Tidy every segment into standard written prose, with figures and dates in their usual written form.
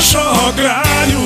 нашого краю,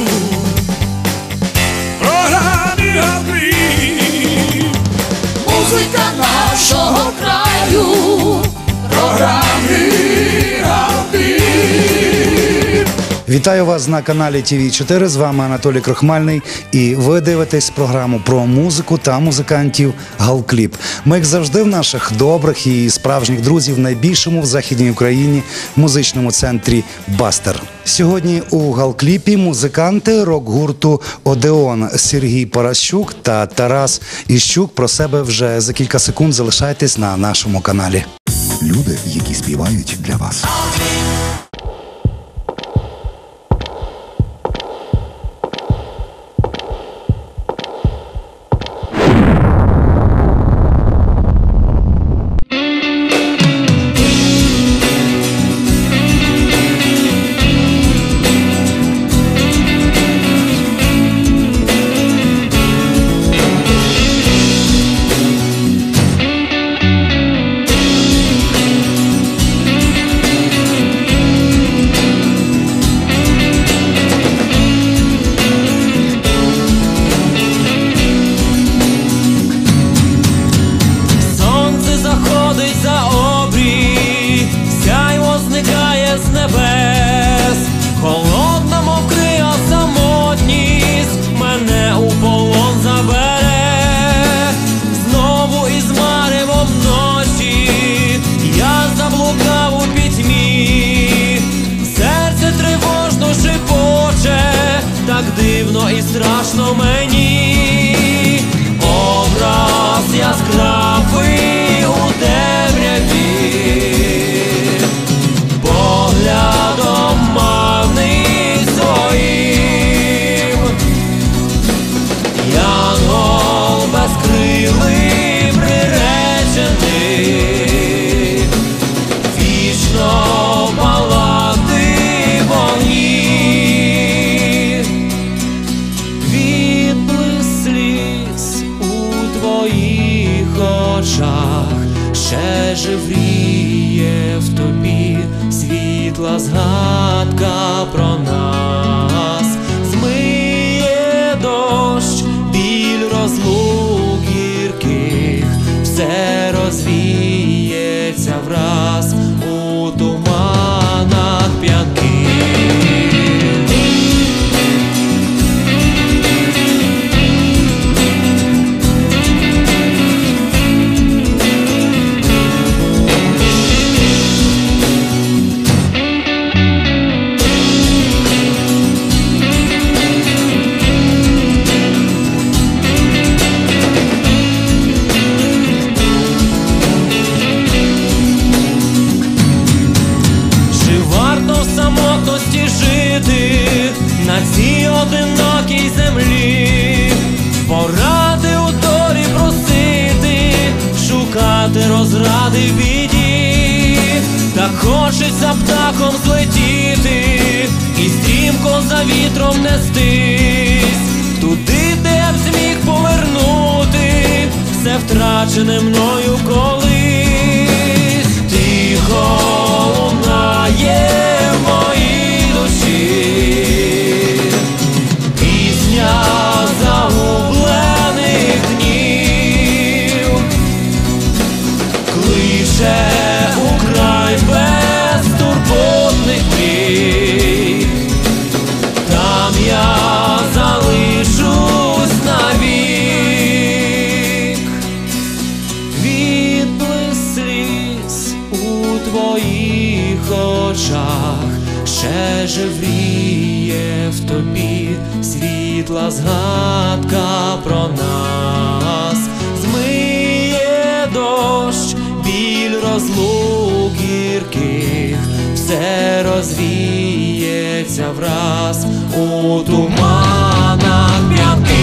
програмі Галкліп. Музика нашого краю, програмі Галкліп. Вітаю вас на каналі ТВ4, з вами Анатолій Крохмальний, і ви дивитесь програму про музику та музикантів «Галкліп». Ми, як завжди, в наших добрих і справжніх друзів в найбільшому в Західній Україні музичному центрі «Бастер». Сьогодні у «Галкліпі» музиканти рок-гурту «Одеон» Сергій Паращук та Тарас Іщук. Про себе вже за кілька секунд. Залишайтесь на нашому каналі. Люди, які співають для вас. Дивно і страшно мені, образ яскравий у темряві, поглядом манить своїм, янгол безкрилий приречений, вічно палати вогні. Ще живріє в тобі світла згадка про нас, змиє дощ, біль розлук гірких, все розвіється враз у туманах п'янких. На цій одинокій землі поради у долі просити, шукати розради в біді. Так хочеться птахом злетіти і стрімко за вітром нестись туди, де б зміг повернути все втрачене мною колись. Тихо лунає в моїй душі пісня загублених днів, кличе у край безтурботних мрій, там я залишусь навік. Відблиск сліз у твоїх очах, ще живріє в тобі світла згадка про нас, змиє дощ, біль розлук гірких, все розвіється враз у туманах п'янких.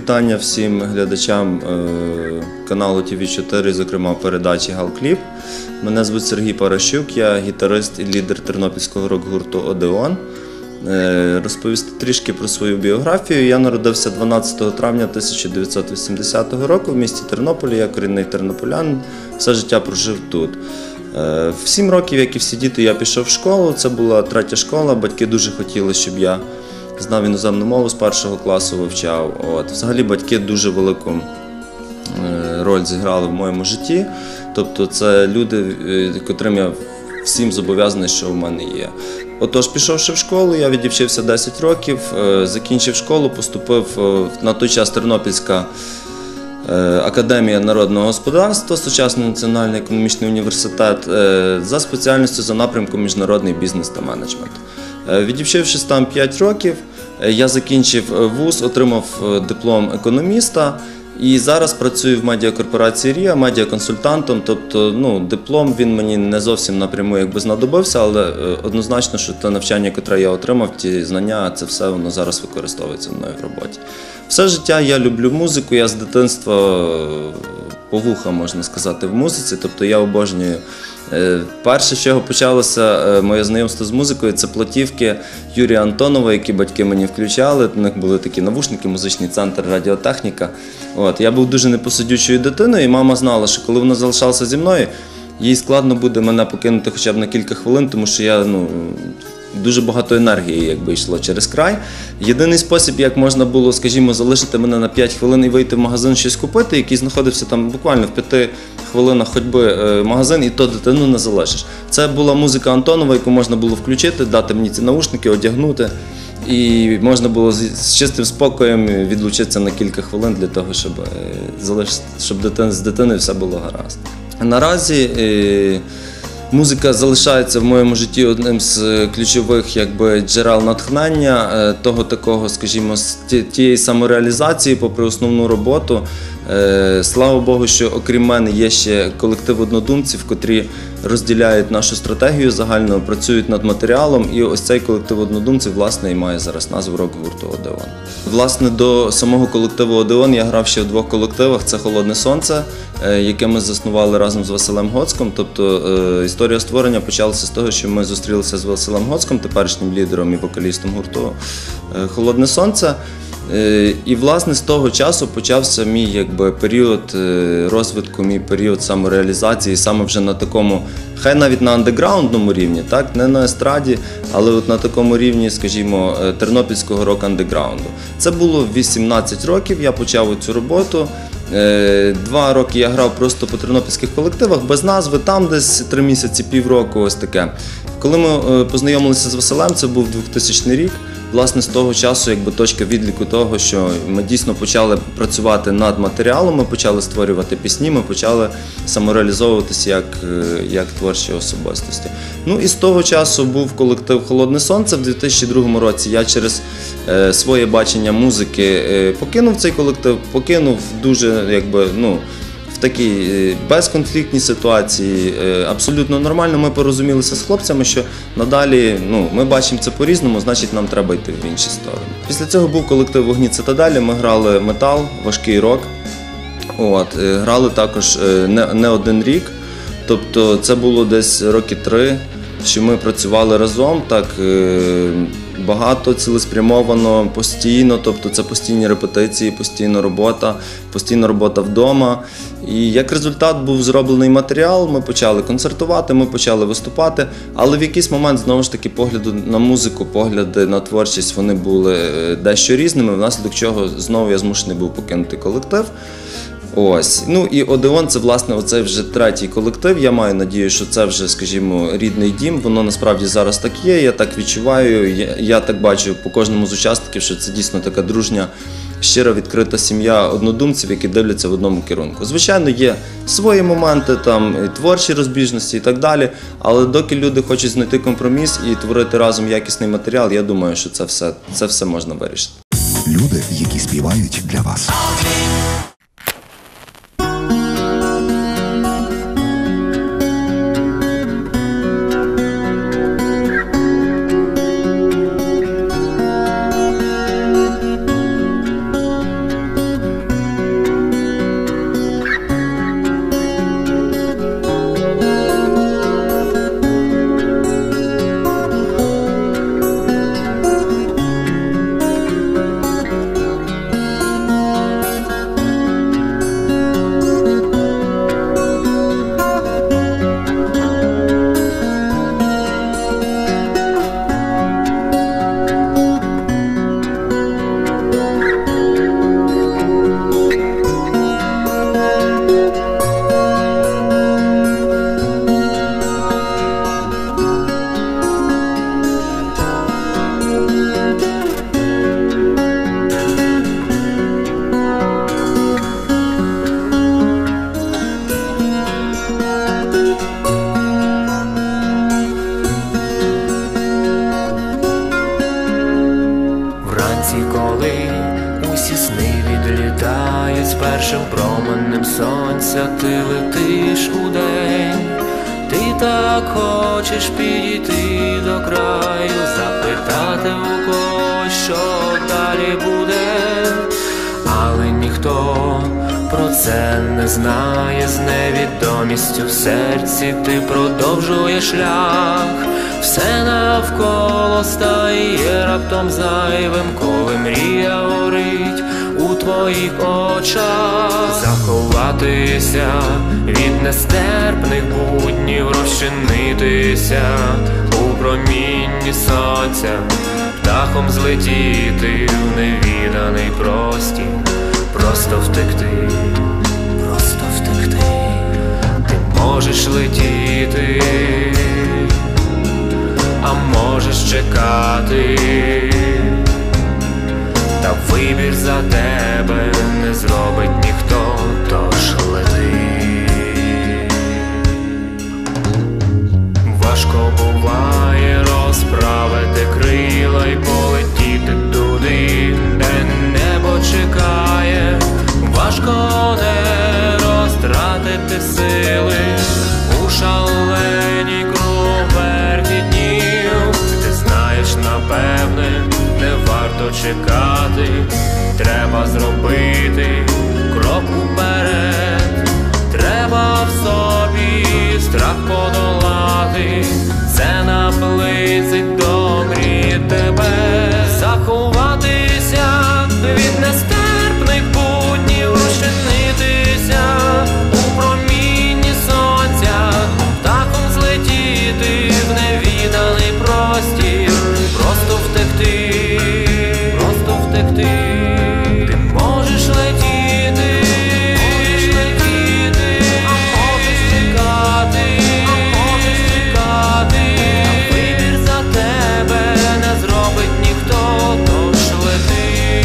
вітання всім глядачам каналу ТВ4, зокрема передачі «Галкліп». Мене звуть Сергій Паращук, я гітарист і лідер тернопільського рок-гурту «Одеон». Розповісти трішки про свою біографію. Я народився 12 травня 1980 року в місті Тернополі. Я корінний тернополянин, все життя прожив тут. В 7 років, як і всі діти, я пішов в школу. Це була 3-я школа. Батьки дуже хотіли, щоб я знав іноземну мову, з 1-го класу вивчав. Взагалі батьки дуже велику роль зіграли в моєму житті. Тобто це люди, котрим я всім зобов'язаний, що в мене є. Отож, пішовши в школу, я відівчився 10 років, закінчив школу, поступив на той час Тернопільська академія народного господарства, сучасний національний економічний університет за спеціальністю за напрямком міжнародний бізнес та менеджмент. Відівчившись там 5 років, я закінчив вуз, отримав диплом економіста і зараз працюю в медіакорпорації «Ріа» медіаконсультантом. Тобто, диплом він мені не зовсім напряму знадобився, але однозначно, що те навчання, яке я отримав, ті знання, це все воно зараз використовується мною в роботі. Все життя я люблю музику, я з дитинства по вуха, можна сказати, в музиці, тобто я обожнюю. Перше, з чого почалося моє знайомство з музикою, це платівки Юрія Антонова, які батьки мені включали. У них були такі навушники, музичний центр, радіотехніка. Я був дуже непосидючою дитиною, і мама знала, що коли вона залишалася зі мною, їй складно буде мене покинути хоча б на кілька хвилин, тому що я, дуже багато енергії йшло через край. Єдиний спосіб, як можна було, скажімо, залишити мене на 5 хвилин і вийти в магазин щось купити, який знаходився там буквально в 5 хвилинах ходьби магазин, і то дитину не залишиш. Це була музика Антонова, яку можна було включити, дати мені ці навушники, одягнути. І можна було з чистим спокоєм відлучитися на кілька хвилин для того, щоб з дитиною все було гаразд. Наразі музика залишається в моєму житті одним з ключових джерел натхнення, того такого, скажімо, тієї самореалізації попри основну роботу. Слава Богу, що окрім мене є ще колектив однодумців, котрі розділяють нашу стратегію загально, працюють над матеріалом, і ось цей колектив однодумців, власне, і має зараз назву рок-гурту «Одеон». Власне, до самого колективу «Одеон» я грав ще в 2 колективах. Це «Холодне сонце», яке ми заснували разом з Василем Гоцьком. Тобто історія створення почалася з того, що ми зустрілися з Василем Гоцьком, теперішнім лідером і вокалістом гурту «Холодне сонце». І, власне, з того часу почався мій період розвитку, мій період самореалізації, саме вже на такому, хай навіть на андеграундному рівні, так, не на естраді, але на такому рівні, скажімо, тернопільського рок-андеграунду. Це було 18 років, я почав цю роботу. 2 роки я грав просто по тернопільських колективах, без назви, там десь 3 місяці, півроку, ось таке. Коли ми познайомилися з Василем, це був 2000 рік. Власне, з того часу точка відліку того, що ми дійсно почали працювати над матеріалом, ми почали створювати пісні, ми почали самореалізовуватися як творчі особистості. І з того часу був колектив «Холодне сонце». В 2002 році я через своє бачення музики покинув цей колектив, покинув дуже, в такій безконфліктній ситуації, абсолютно нормально. Ми порозумілися з хлопцями, що надалі ми бачимо це по-різному, значить нам треба йти в інші сторони. Після цього був колектив «Вогні Цитаделі», ми грали метал, важкий рок. Грали також не 1 рік, тобто це було десь роки 3, що ми працювали разом, так багато, цілеспрямовано, постійно, тобто це постійні репетиції, постійна робота вдома. І як результат був зроблений матеріал, ми почали концертувати, ми почали виступати, але в якийсь момент, знову ж таки, погляди на музику, погляди на творчість, вони були дещо різними, внаслідок чого знову я змушений був покинути колектив. І «Одеон» – це, власне, оцей вже 3-й колектив. Я маю надію, що це вже, скажімо, рідний дім. Воно насправді зараз так є, я так відчуваю, я так бачу по кожному з учасників, що це дійсно така дружня, щира, відкрита сім'я однодумців, які дивляться в одному керунку. Звичайно, є свої моменти, там, і творчі розбіжності і так далі, але доки люди хочуть знайти компроміс і творити разом якісний матеріал, я думаю, що це все можна вирішити. Люди, які співають для вас. першим променем сонця ти летиш у день. Ти так хочеш підійти до краю, запитати у когось, що далі буде, але ніхто про це не знає. З невідомістю в серці ти продовжуєш шлях. Все навколо стає раптом зайвим, коли мрія горить у твоїх очах. Заховатися від нестерпних буднів, розчинитися у промінні сонця, птахом злетіти в невіданий простір, просто втекти, просто втекти. Ти можеш летіти, а можеш чекати, та вибір за тебе не зробить ніхто, тож лети. Важко буває розправити крила й полетіти туди, де небо чекає. Важко не розтратити сили у шаленій круговерті днів. Ти знаєш, напевне, не варто чекати, треба зробити крок уперед. Треба в собі страх подолати, це наблизить до мрії тебе. Заховатися від нестерпних буднів, розчинитися у промінні сонця, птахом злетіти в невіданий простір, просто втекти, просто втекти. Ти можеш летіти, можеш летіти, а можеш чекати, а можеш чекати. Вибір за тебе не зробить ніхто, тож лети.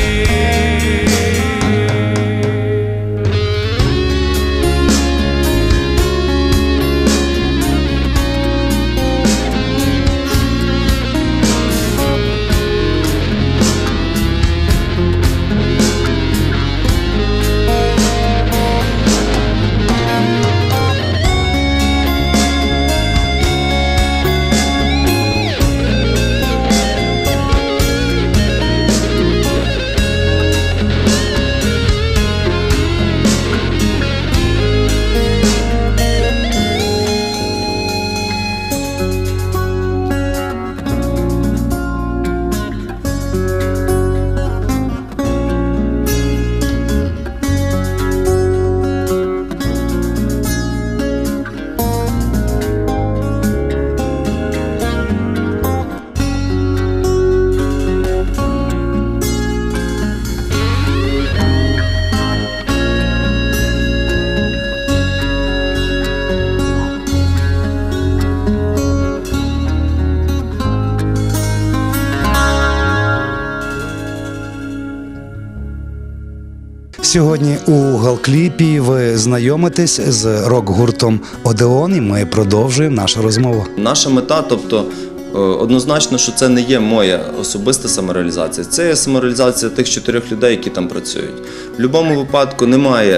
Сьогодні у Галкліпі ви знайомитесь з рок-гуртом Одеон, і ми продовжуємо нашу розмову. Наша мета, тобто однозначно, що це не є моя особиста самореалізація. Це є самореалізація тих 4 людей, які там працюють. В будь-якому випадку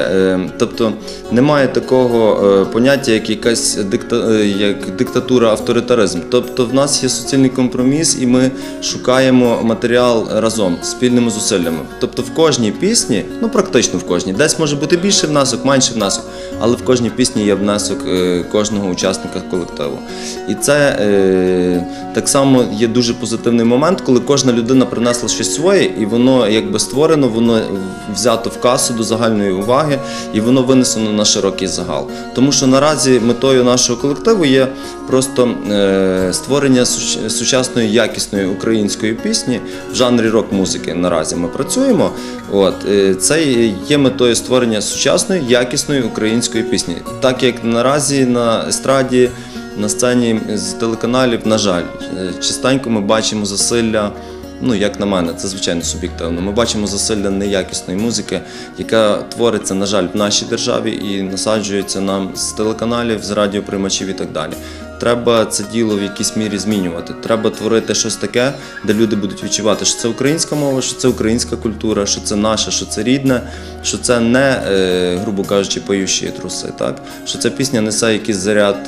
немає такого поняття, як якась диктатура, авторитаризм. Тобто в нас є суцільний компроміс, і ми шукаємо матеріал разом, спільними зусиллями. Тобто в кожній пісні, ну практично в кожній, десь може бути більший внесок, менший внесок, але в кожній пісні є внесок кожного учасника колективу. І це так само є дуже позитивний момент, коли кожна людина принесла щось своє, і воно якби створено, воно взято в касу до загальної уваги, і воно винесено на широкий загал. Тому що наразі метою нашого колективу є просто створення сучасної, якісної української пісні в жанрі рок-музики. Наразі ми працюємо. Це є метою створення сучасної, якісної української пісні. Так як наразі на естраді, на сцені з телеканалів, на жаль, частенько ми бачимо засилля, ну, як на мене, це звичайно суб'єктивно, ми бачимо засилля неякісної музики, яка твориться, на жаль, в нашій державі і насаджується нам з телеканалів, з радіоприймачів і так далі. треба це діло в якійсь мірі змінювати. Треба творити щось таке, де люди будуть відчувати, що це українська мова, що це українська культура, що це наше, що це рідне, що це не, грубо кажучи, поющі труси, так? Що ця пісня несе якийсь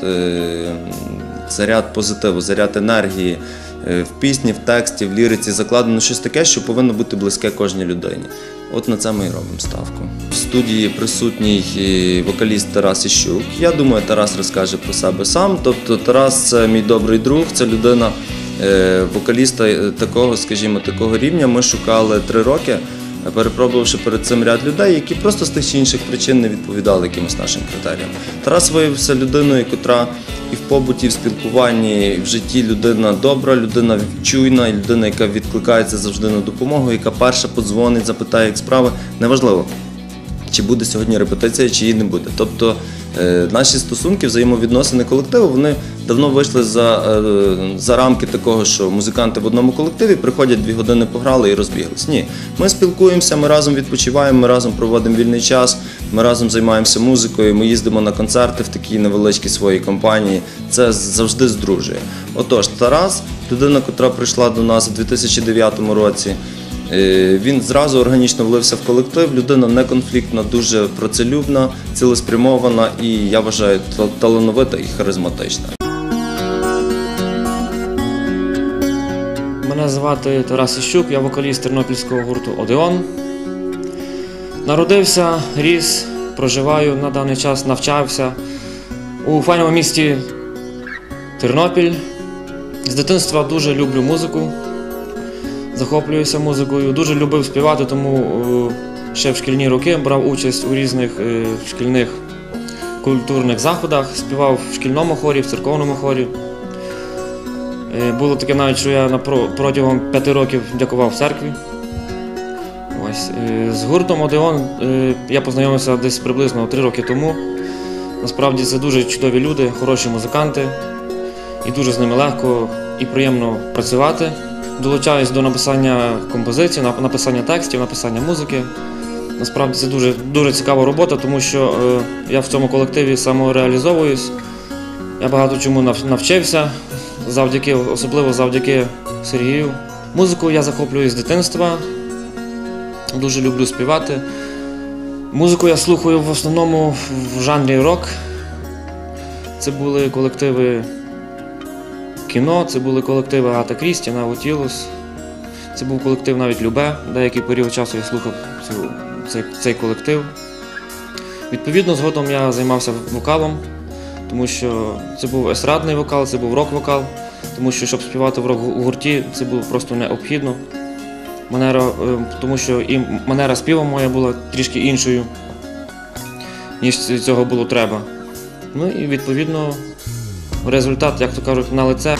заряд позитиву, заряд енергії. В пісні, в тексті, в ліриці закладено щось таке, що повинно бути близьке кожній людині. От на це ми і робимо ставку. В студії присутній вокаліст Тарас Іщук. Я думаю, Тарас розкаже про себе сам. Тобто Тарас – це мій добрий друг, це людина, вокаліста такого, скажімо, такого рівня. Ми шукали 3 роки, перепробувавши перед цим ряд людей, які просто з тих чи інших причин не відповідали якимось нашим критеріям. Тарас виявився людиною, яка і в побуті, і в спілкуванні, і в житті людина добра, людина чуйна, людина, яка відкликається завжди на допомогу, яка перша подзвонить, запитає, як справи. Неважливо, чи буде сьогодні репетиція, чи її не буде. Тобто наші стосунки, взаємовідносини колективу, вони давно вийшли за рамки такого, що музиканти в одному колективі приходять 2 години пограли і розбіглись. Ні, ми спілкуємося, ми разом відпочиваємо, ми разом проводимо вільний час, ми разом займаємося музикою, ми їздимо на концерти в такій невеличкій своїй компанії. Це завжди здружує. Отож, Тарас, людина, яка прийшла до нас у 2009 році, він зразу органічно влився в колектив, людина неконфліктна, дуже працелюбна, цілеспрямована і, я вважаю, талановита і харизматична. Мене звати Тарас Іщук, я вокаліст тернопільського гурту «Одеон». Народився, ріс, проживаю на даний час, навчався у файному місті Тернопіль. З дитинства дуже люблю музику. Захоплююся музикою, дуже любив співати, тому ще в шкільні роки брав участь у різних шкільних культурних заходах, співав в шкільному хорі, в церковному хорі. Було таке навіть, що я протягом 5 років дякував в церкві. Ось. З гуртом «Одеон» я познайомився десь приблизно 3 роки тому. Насправді це дуже чудові люди, хороші музиканти, і дуже з ними легко і приємно працювати. Долучаюсь до написання композицій, написання текстів, написання музики. Насправді це дуже цікава робота, тому що я в цьому колективі самореалізовуюсь. Я багато чому навчився, особливо завдяки Сергію. Музикою я захоплююсь з дитинства, дуже люблю співати. Музику я слухаю в основному в жанрі рок. Це були колективи кіно, це були колективи Агата Крісті, Наутілус, це був колектив навіть Любе, деякий період часу я слухав цей колектив. Відповідно, згодом я займався вокалом, тому що це був естрадний вокал, це був рок-вокал, тому що, щоб співати в рок-гурті, це було просто необхідно. Тому що і манера співу моя була трішки іншою, ніж цього було треба. Ну і відповідно результат, як то кажуть, на лице.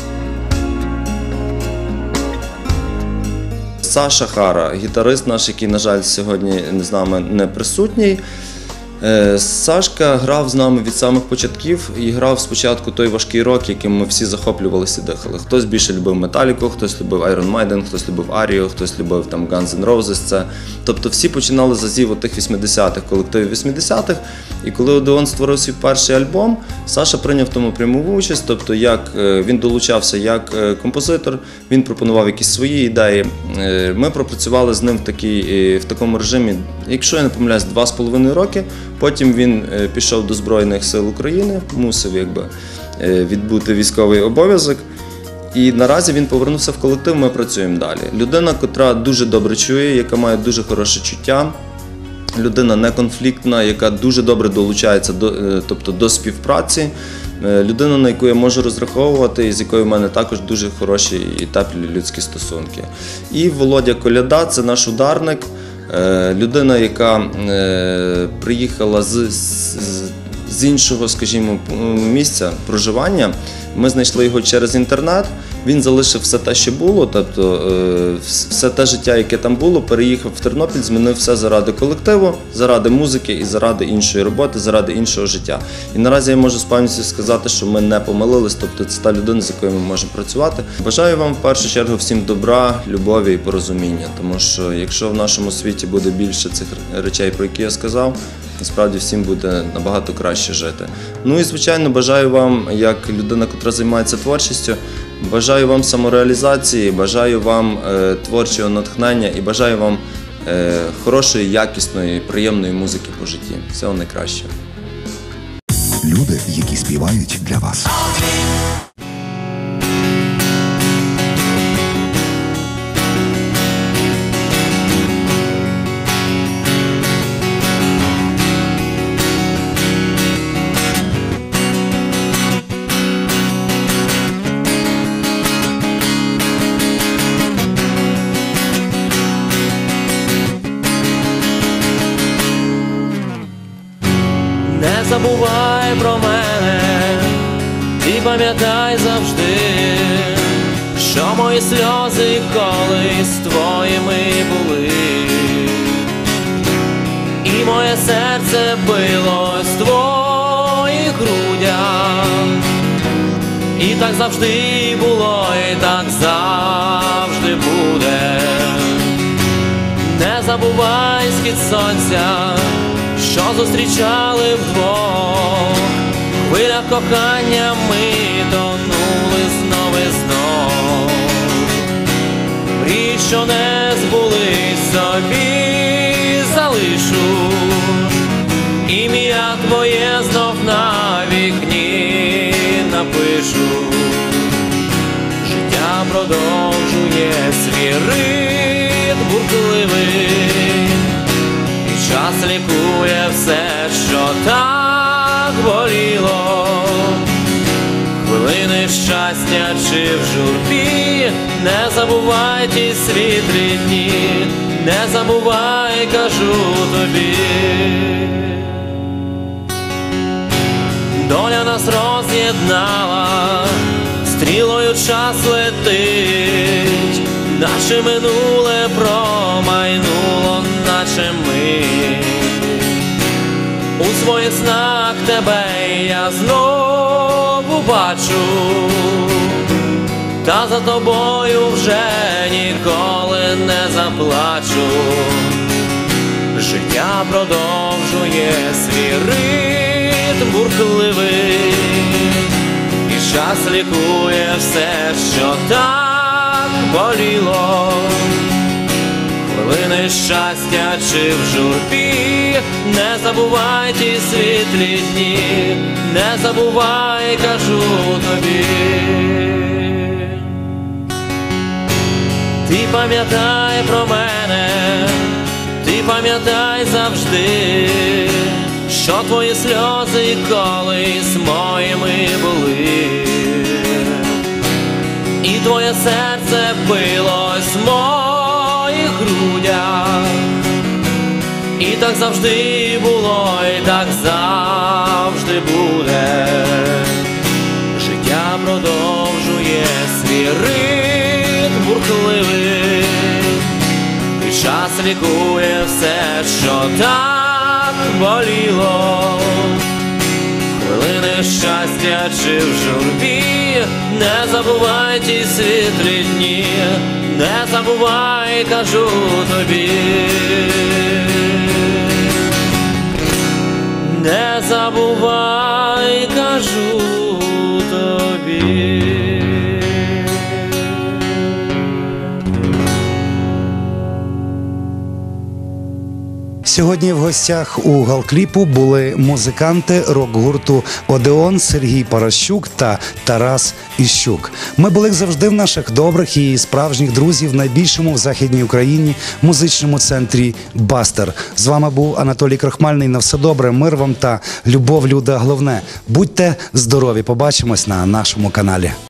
Саша Хара, гітарист наш, який, на жаль, сьогодні з нами не присутній. Сашка грав з нами від самих початків і грав спочатку той важкий рок, яким ми всі захоплювалися і дихали. Хтось більше любив Металіку, хтось любив Iron Maiden, хтось любив Арію, хтось любив там Guns N' Roses. Тобто всі починали з азів тих 80-х, колективів 80-х. І коли «Одеон» створив свій перший альбом, Саша прийняв в тому пряму участь, тобто він долучався як композитор, він пропонував якісь свої ідеї. Ми пропрацювали з ним в такому режимі, якщо я не помиляюсь, 2,5 роки. Потім він пішов до Збройних сил України, мусив відбути військовий обов'язок. І наразі він повернувся в колектив, ми працюємо далі. Людина, яка дуже добре чує, яка має дуже хороше чуття, людина неконфліктна, яка дуже добре долучається до співпраці, людина, на яку я можу розраховувати і з якою в мене також дуже хороші і теплі людські стосунки. І Володя Коляда – це наш ударник. Людина, яка приїхала з іншого, скажімо, місця проживання. Ми знайшли його через інтернет, він залишив все те, що було, тобто все те життя, яке там було, переїхав в Тернопіль, змінив все заради колективу, заради музики і заради іншої роботи, заради іншого життя. І наразі я можу з певністю сказати, що ми не помилились, тобто це та людина, з якою ми можемо працювати. Бажаю вам в першу чергу всім добра, любові і порозуміння, тому що якщо в нашому світі буде більше цих речей, про які я сказав, насправді всім буде набагато краще жити. Ну і, звичайно, бажаю вам, як людина, яка займається творчістю, бажаю вам самореалізації, бажаю вам творчого натхнення і бажаю вам хорошої, якісної, приємної музики по житті. Всього найкращого. Люди, які співають для вас. Не забувай про мене, і пам'ятай завжди, що мої сльози колись твоїми були, і моє серце билось в твоїх грудях, і так завжди було, і так завжди буде. Не забувай схід сонця, що зустрічали вдвох, в хвилях кохання ми тонули знов і знов. Мрій, що не збулись, собі залишу, ім'я твоє знов на вікні напишу. Життя продовжує свій ритм бурхливий, час лікує все, що так боліло. Хвилини щастя чи в журбі, не забувай ті світлі дні, не забувай, кажу тобі. Доля нас роз'єднала, стрілою час летить, наше минуле промайнуло, наче ми. У своїх снах тебе я знову бачу, та за тобою вже ніколи не заплачу. Життя продовжує свій ритм бурхливий, і час лікує все, що так боліло. Хвилини щастя чи в журбі, не забувай ті світлі дні, не забувай, кажу тобі. Ти пам'ятай про мене, ти пам'ятай завжди, що твої сльози колись моїми були, і твоє серце билось в моїх грудях, і так завжди було, і так завжди буде. Життя продовжує свій ритм бурхливий, і час лікує все, що так боліло. Хвилини щастя чи в журбі, не забувай ті світлі дні, не забувай, кажу тобі. Не забувай, кажу тобі. Сьогодні в гостях у Галкліпу були музиканти рок-гурту «Одеон» Сергій Паращук та Тарас Іщук. Ми були, як завжди, в наших добрих і справжніх друзів в найбільшому в Західній Україні музичному центрі «Бастер». З вами був Анатолій Крохмальний. На все добре, мир вам та любов, люди, головне. Будьте здорові, побачимось на нашому каналі.